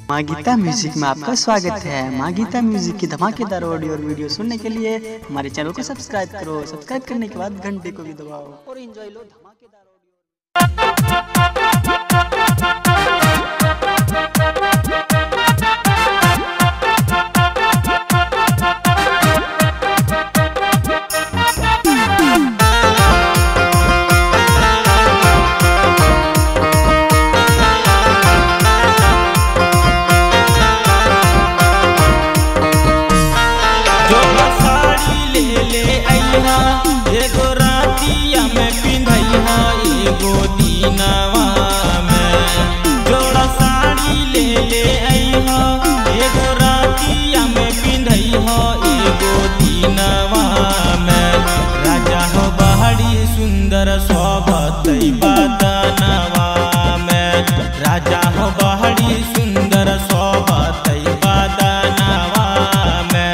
माँ गीता म्यूजिक में आपका स्वागत है। माँ गीता म्यूजिक की धमाकेदार ऑडियो और वीडियो सुनने के लिए हमारे चैनल को सब्सक्राइब करो। सब्सक्राइब करने के बाद घंटे को भी दबाओ और एंजॉय लो धमाकेदार जोरा साड़ी ले ले आइहा, एगो रातिया में पिंधइहा, एगो दीनवा में। जोरा साड़ी ले ले आइहा, एगो रातिया में पिंधइहा, एगो दीनवा में। राजा हो बहरी सुंदर शोभतै बदनवा में। राजा हो बहरी सुंदर शोभतै बदनवा में।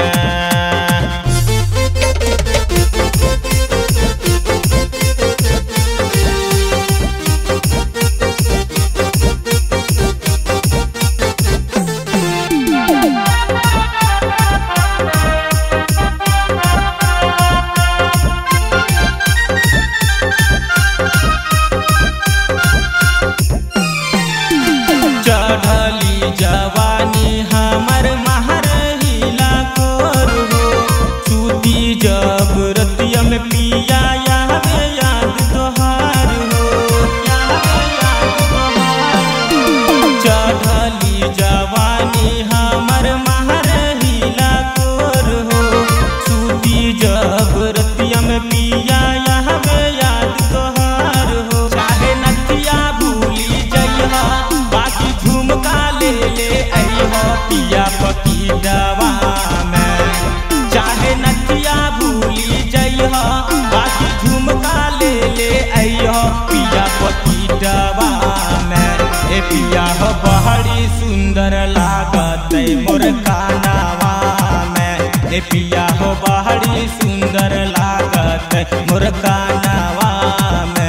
चढ़ली जवानी हमर महरहिला कोर हो, सूती जब रतिया में पिया यावे याद तोहार हो, यावे याद तोहार हो। चढ़ली जवानी हमर महरहिला कोर हो, सूती जब रतिया में पिया यावे याद तोहार हो। चाहे नथिया भूली जइहा, बाकी झुमका ले ले आइहा, पिया पकीटवा में। चाहे नथिया भूली जइहा, बाकी झुमका ले ले आइहा, पिया पकीटवा में। ए पिया हो बहरी सुंदर लागतै मोर कानवा में। ए पिया हो बहरी सुंदर लागतै मोर कानवा में।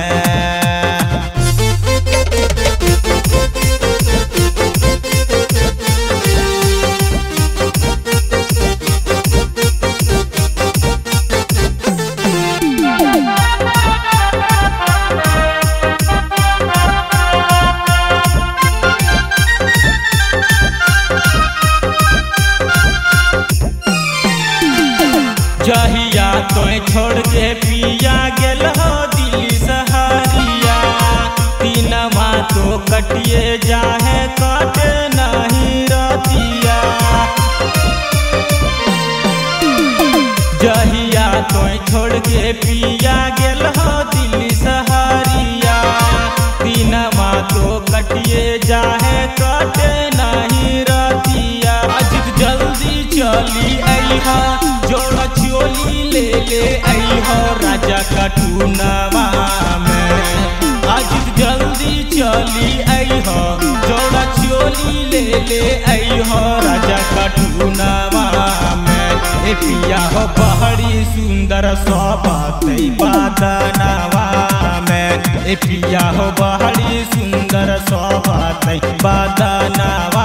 जहिया तोय छोड़ के पिया गेल हो दिल्ली सहरिया, तीनवा तो कटिए जाहे कटे नहीं रतिया। जहिया तोय छोड़ के पिया गेल हो दिल्ली सहरिया, तीनवा तो कटिए जाहे कटे नहीं रतिया। अजित जल्दी चली आइहा, जोड़ा चोली ले ले आइहा, राजा कटुनवा में। अजित जल्दी चली आइहा, जोड़ा चोली ले ले आइहा, राजा कटुनवा में। ए पिया हो बहरी सुंदर शोभतै बदनवा में। ए पिया हो बहरी सुंदर शोभतै बदनवा